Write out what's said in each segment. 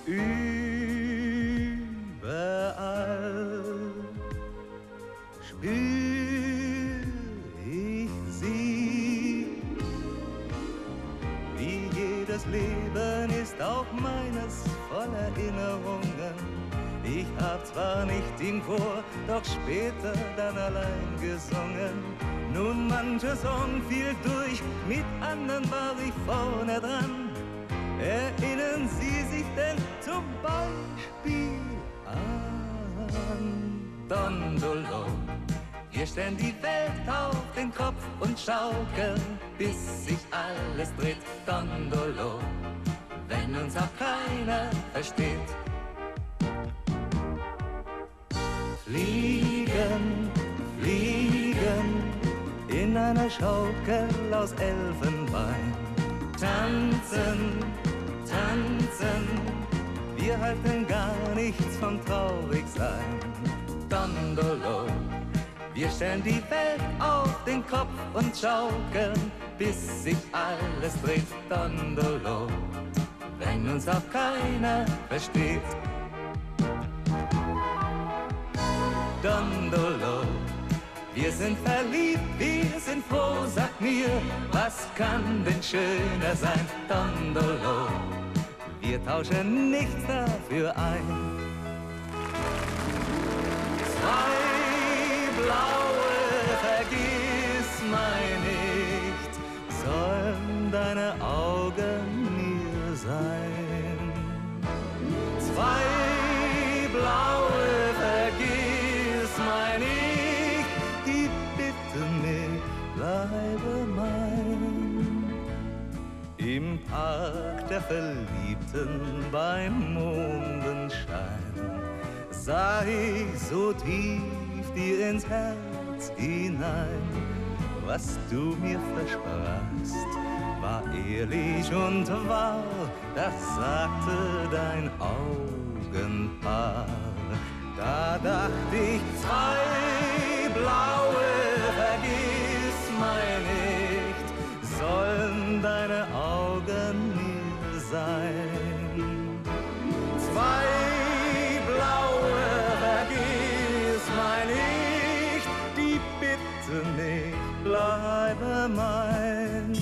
Überall spür ich sie. Wie jedes Leben ist auch meines voll Erinnerungen. Ich hab zwar nicht im Chor, doch später dann allein gesungen. Nun mancher Song fiel durch, mit anderen war ich vorne dran. Erinnern Sie sich denn zum Beispiel an Dondolo? Wir stellen die Welt auf den Kopf und schaukeln, bis sich alles dreht. Dondolo, wenn uns auch keiner versteht. Fliegen, fliegen in einer Schaukel aus Elfenbein. Tanzen, tanzen, wir halten gar nichts vom Traurigsein. Dondolo, wir stellen die Welt auf den Kopf und schaukeln, bis sich alles dreht. Dondolo, wenn uns auch keiner versteht. Dondolo, wir sind verliebt, wir sind froh, sag mir, was kann denn schöner sein? Dondolo, wir tauschen nichts dafür ein. Zwei blaue, vergissmeinnicht, sollen deine Augen mir sein. Zwei blaue, vergissmeinnicht, die bitte mich, bleibe mein. Im Park der Verliebten beim Mondenschein sah ich so tief dir ins Herz hinein. Was du mir versprachst, war ehrlich und wahr, das sagte dein Augenpaar. Da dacht ich, zwei blaue, vergissmeinnicht, sollen deine Augen mir sein. Zwei blaue, vergissmeinnicht, die bitte mich, bleibe mein.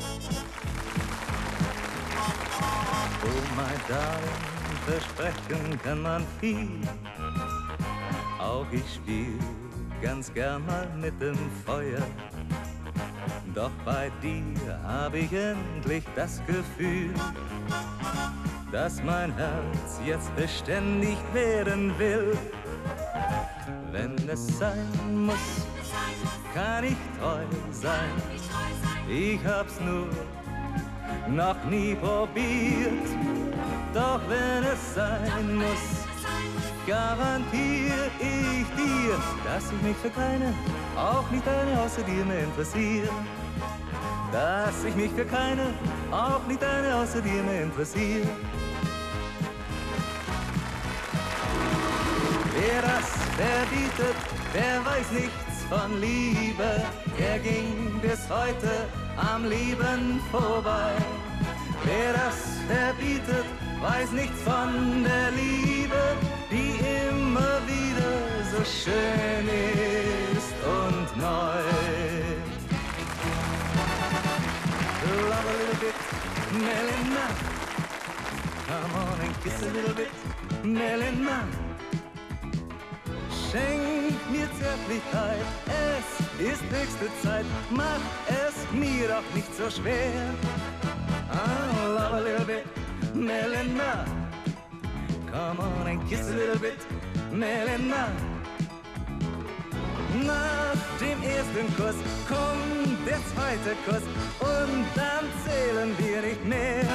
Oh my darling, versprechen kann man viel. Auch ich spiel ganz gern mal mit dem Feuer. Doch bei dir hab ich endlich das Gefühl, dass mein Herz jetzt beständig werden will. Wenn es sein muss, kann ich treu sein. Ich hab's nur noch nie probiert. Doch wenn es sein muss, garantiere ich dir, dass ich mich für keine, auch nicht eine außer dir mehr interessiere. Dass ich mich für keine, auch nicht eine außer dir mehr interessiere. Wer das verbietet, der weiß nichts von Liebe. Er ging bis heute am Leben vorbei. Wer das verbietet, weiß nichts von der Liebe, die immer wieder so schön ist und neu. Love a little bit, Melina. Come on and kiss a little bit, Melina. Schenk mir Zärtlichkeit, es ist höchste Zeit, mach es mir doch nicht so schwer. Oh, love a little bit, Melina. Come on and kiss a little bit, Melina. Nach dem ersten Kuss kommt der zweite Kuss und dann zählen wir nicht mehr.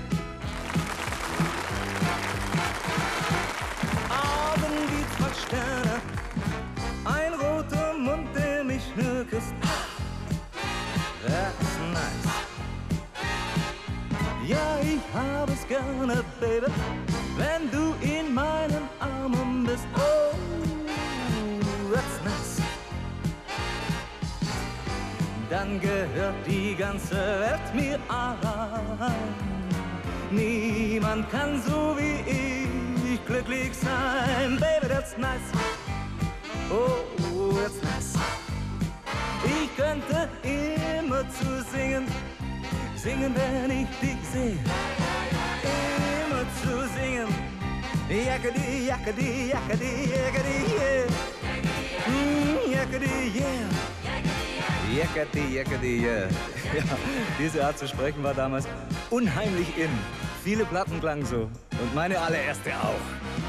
Augen wie zwei Sterne, ein roter Mund, der mich nur küsst. That's nice. Ja, ich hab es gerne, Baby, wenn du in meinen Armen bist. Oh, that's nice. Dann gehört die ganze Welt mir allein. Niemand kann so wie ich glücklich sein. Baby, that's nice. Oh, that's nice. Ich könnte immer zu singen, wenn ich dich sehe. Immer zu singen. Yakety, yakety, yakety, yakety, yeah. Yakety, yeah. Yakety, yakety, yeah. Ja, diese Art zu sprechen war damals unheimlich in. Viele Platten klangen so. Und meine allererste auch.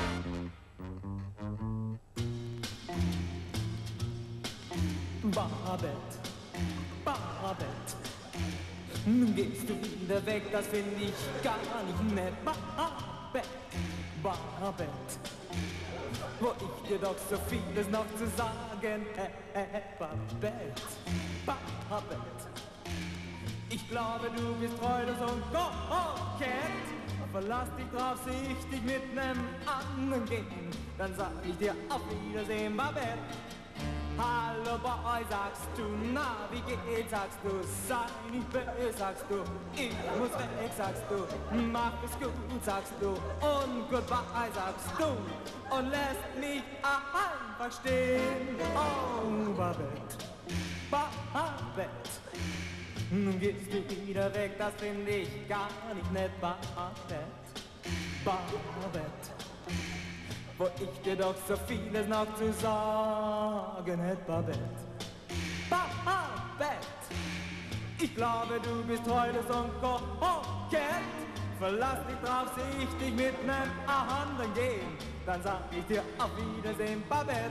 Babette, Babette, nun gehst du wieder weg, das find ich gar nicht nett. Babette, Babette, wo ich dir doch so vieles noch zu sagen hätte. Babette, Babette, ich glaube, du bist treulos und kokett. Verlass dich drauf, seh ich dich mit nem anderen gehen. Dann sag ich dir auf Wiedersehen, Babette. Hallo Boy, sagst du, na, wie geht's, sagst du, sei nicht böse, sagst du, ich muss weg, sagst du, mach es gut, sagst du, und goodbye, sagst du, und lässt mich einfach stehen. Oh, Babette, Babette, nun gehst du wieder weg, das find ich gar nicht nett, Babette, Babette, wo ich dir doch so vieles noch zu sagen hätte, Babette. Babette, ich glaube, du bist treulos und kokett. Verlass dich drauf, seh ich dich mit nem anderen gehen. Dann sag ich dir auf Wiedersehen, Babette.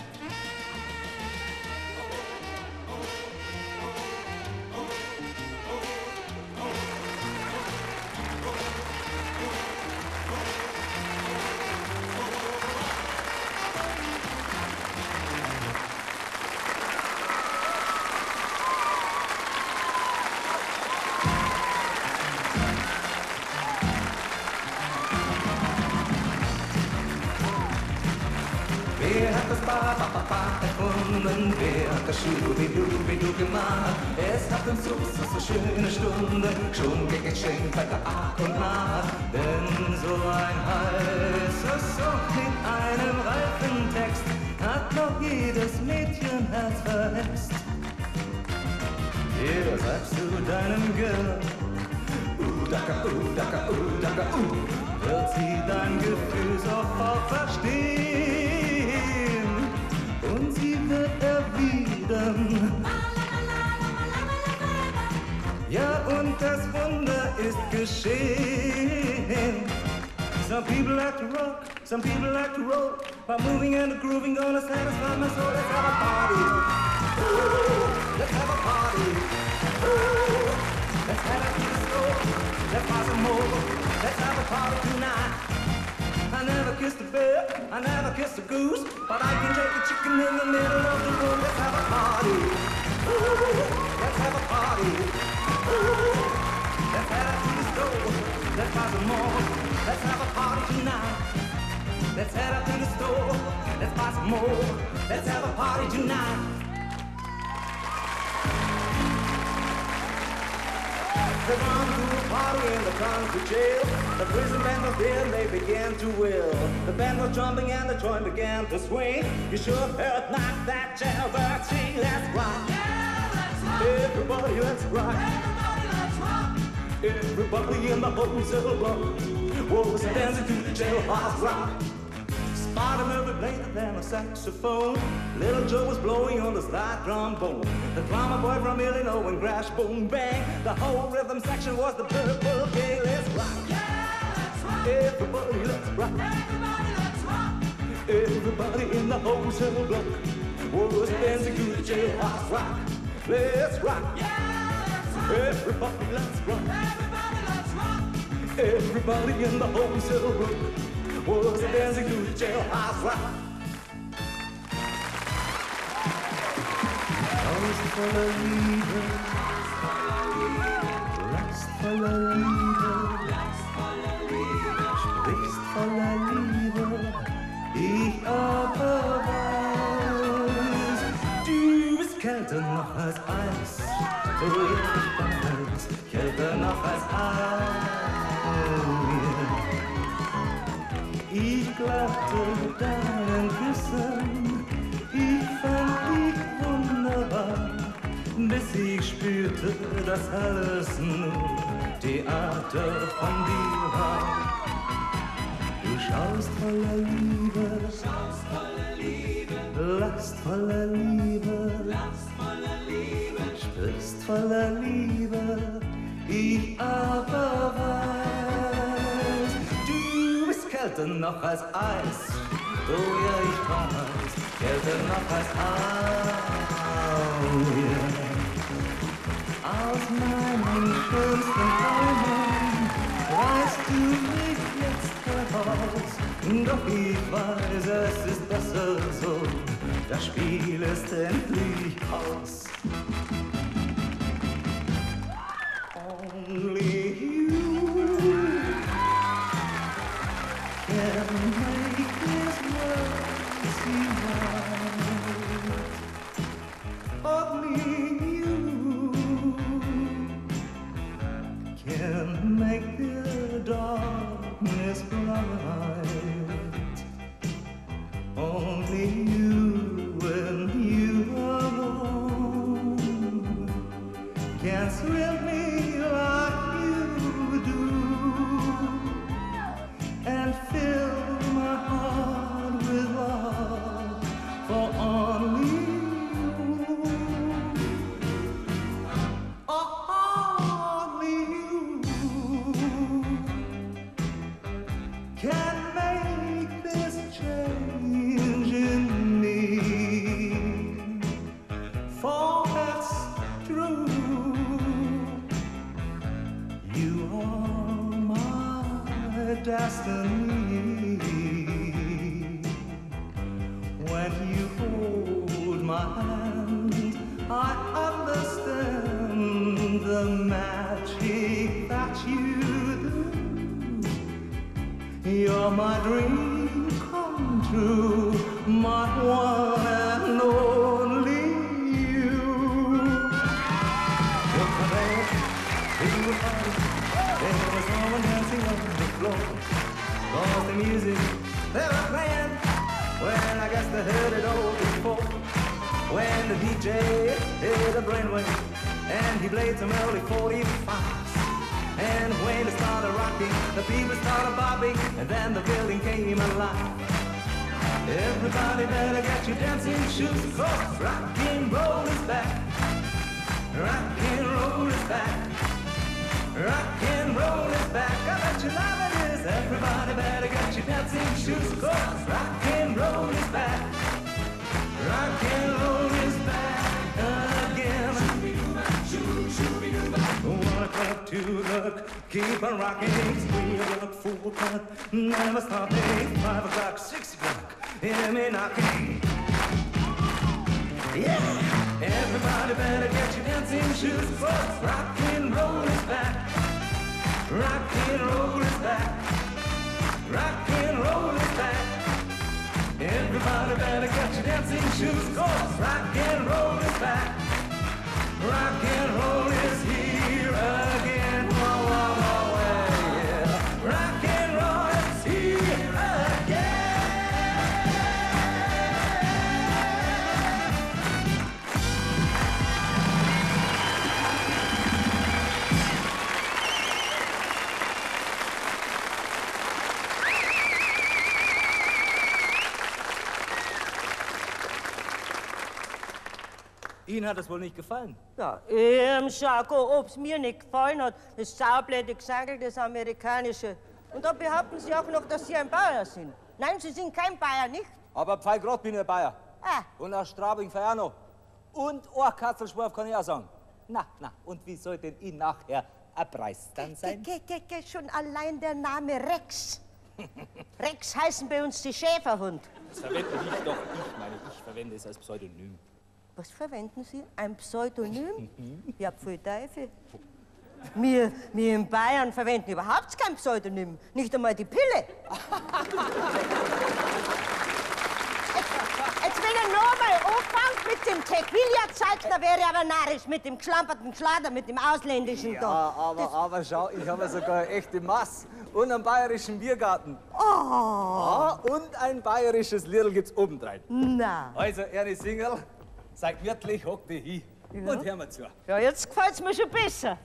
Wer hat das Ba-Ba-Ba-Ba erfunden? Wer hat das Schubidu-Bidu gemacht? Es hat uns so schöne Stunden schon geschenkt bei Tag und Nacht. Denn so ein heißer Song mit einem reifen Text hat noch jedes Mädchenherz verletzt. Hier sagst du deinem Girl, Daka, Daka, Daka, wird sie dein Gefühl sofort verstehen. Und sie wird erwidern. Ja, und das Wunder ist geschehen. Some people like to rock, some people like to roll. By moving and grooving, gonna satisfy my soul. Let's have a party. Ooh, let's have a party. Ooh, let's head out to the store. Let's buy some more. Let's have a party tonight. I never kissed a bear, I never kissed a goose, but I can take a chicken in the middle of the room. Let's have a party. Ooh, let's have a party. Ooh, let's head out to the store. Let's buy some more. Let's have a party tonight. Let's head out to the store. Let's buy some more. Let's have a party tonight. They've gone to a party in the country jail. The prison band was there and they began to wail. The band was jumping and the joint began to swing. You should have heard knock that jailbird sing. Let's rock. Yeah, let's rock. Everybody, let's rock. Everybody, let's rock. Everybody in the whole cell block was dancing to the jailhouse rock. Spider-Man played than a saxophone. Little Joe was blowing on the slide trombone. The drummer boy from Illinois and crash, boom, bang. The whole rhythm section was the Purple Gang. Let's rock. Yeah, let's rock. Everybody, let's rock. Everybody, let's rock. Everybody in the whole cell block was dancing to the jailhouse rock. Let's rock. Yeah, let's rock. Everybody, let's rock. Everybody, let's rock. Everybody in the whole cell block was dancing to the jailhouse rock. Tausend voller Liebe, lachst voller Liebe, sprichst voller Liebe, ich aber weiß, du bist kälter noch als Eis, oh ja, ich weiß, kälter noch als Eis. Ich glaube, mochte deinen Küssen, ich fand dich wunderbar, bis ich spürte, dass alles nur Theater von dir war. Du schaust voller Liebe, lachst voller Liebe, sprichst voller Liebe, ich aber weiß, du bist kälter noch als Eis. Oh ja, ich weiß, kälter noch als Eis. Aus meinen schönsten Träumen reißt du mich jetzt heraus. Doch ich weiß, es ist besser so, das Spiel ist endlich aus. Only you can make this world seem right. Only you can make the darkness bright. Only you and you alone can thrill me like you do and fill my heart with love for only you. Only you can make this change in me. For that's true. You are my destiny. When you hold my hand, I understand the magic that you do. You're my dream come true, my one and only you. Look ahead, it was fun. There was no one dancing on the floor. Cause the music they were playing, well, I guess they heard it all before. When the DJ hit a brainwave and he played some early 45s. And when it started rocking, the people started bobbing, and then the building came alive. Everybody better get your dancing shoes, cause rock and roll is back. Rock and roll is back. Rock and roll is back. I bet you love it is. Everybody better get your dancing shoes, cause rock and roll is back. Rock and roll is back again. 1 o'clock, 2 o'clock, keep on rocking. 3 o'clock, 4 o'clock, never stopping. 5 o'clock, 6 o'clock, hear me knocking. Yeah! Everybody better get your dancing shoes, cause rock and roll is back. Rock and roll is back. Rock and roll is back. Everybody better get your dancing shoes, cause rock and roll is back. Rock and roll is here again. Whoa, whoa, whoa, yeah. Rock and roll is here again. Ihnen hat das wohl nicht gefallen? Ja, Schako, ob's mir nicht gefallen hat, das saublöde Gesangel, das amerikanische. Und da behaupten Sie auch noch, dass Sie ein Bayer sind. Nein, Sie sind kein Bayer, nicht? Aber Pfeilgrad bin ich ein Bayer. Ah. Und aus Straubing auch noch. Und ein Katzelschwarf kann ich auch sagen. Na, und wie soll denn ich nachher ein Preis dann sein? Schon allein der Name Rex. Rex heißen bei uns die Schäferhund. Das verwende nicht doch ich verwende es als Pseudonym. Was verwenden Sie? Ein Pseudonym? Ja, pfui Teufel. Wir in Bayern verwenden überhaupt kein Pseudonym. Nicht einmal die Pille. Jetzt will er nochmal anfängt mit dem Tequila-Zeug, da wäre er aber narrisch mit dem geschlamperten Schlader, mit dem ausländischen Ja, da. aber schau, ich habe sogar eine echte Mass und einen bayerischen Biergarten. Oh, Ja, und ein bayerisches Liedl gibt's obendrein. na. Also, Ernie Singerl, sei gemütlich, hock dich hin und hör mir zu. Ja, jetzt gefällt's mir schon besser.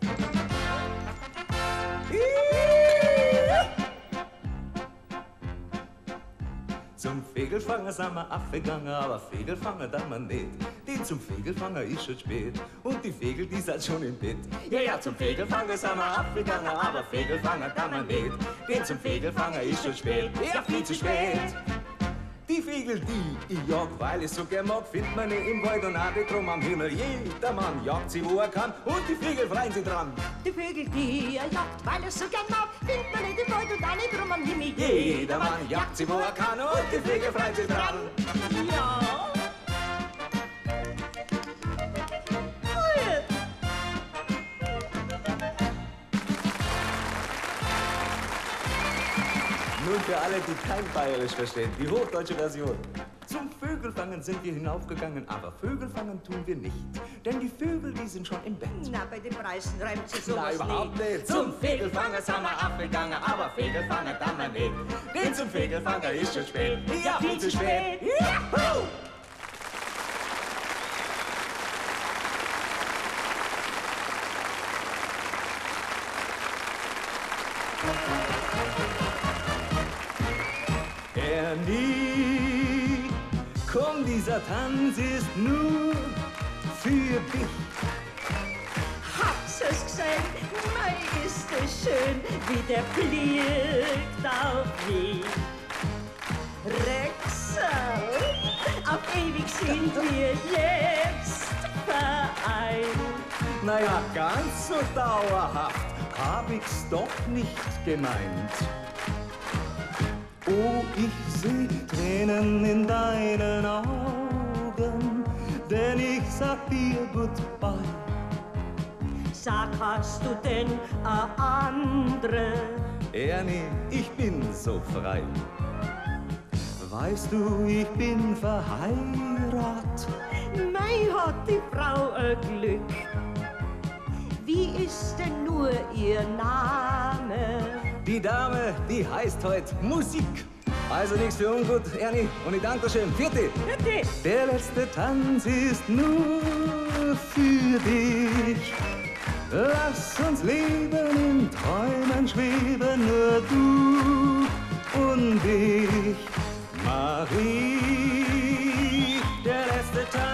Zum Fegelfanger sind wir aufgegangen, aber Fegelfanger dann wir nicht. Denn zum Fegelfanger ist schon spät und die Fegel, die sind schon im Bett. Ja, ja, zum Fegelfanger sind wir aufgegangen, aber Fegelfanger dann wir nicht. Denn zum Fegelfanger ist schon spät, ja, viel zu spät. Die Fegel, die ich jag, weil ich so gern mag, findet man nicht im Wald und auch nicht drum am Himmel. Jeder Mann jagt sie, wo er kann, und die Fegel freuen sich dran. Die Vögel, die er jagt, weil er so gern mag, findet man nicht im Wald und auch nicht drum am Himmel. Jeder Mann jagt sie, wo er kann, und die Fegel freuen sich dran. Ja. Cool. Nun für alle, die kein Bayerisch verstehen, die hochdeutsche Version. Zum Vögelfangen sind wir hinaufgegangen, aber Vögelfangen tun wir nicht. Denn die Vögel, die sind schon im Bett. Na, bei den Preisen reimt sich Na, sowas überhaupt nicht. nicht. Zum Fegelfanger sind wir abgegangen, aber Fegelfanger kann man nicht. Denn zum Fegelfanger ist schon spät. Ja, viel zu spät. Juhu! Ernie, komm, dieser Tanz ist nur für dich. Hab's es gesehen, mei, ist es schön, wie der fliegt auf mich. Rexel, auf ewig sind wir jetzt vereint. Naja, ganz so dauerhaft hab ich's doch nicht gemeint. Oh, ich seh Tränen in deinen Augen, denn ich sag dir goodbye. Sag, hast du denn a andere? Ernie, ich bin so frei. Weißt du, ich bin verheiratet. Mei, hat die Frau a Glück. Wie ist denn nur ihr Name? Die Dame, die heißt heute Musik. Also nichts für ungut, Ernie, und ich danke dir schön. Vierte. Bitte. Der letzte Tanz ist nur für dich. Lass uns leben, in Träumen schweben, nur du und ich. Marie, der letzte Tanz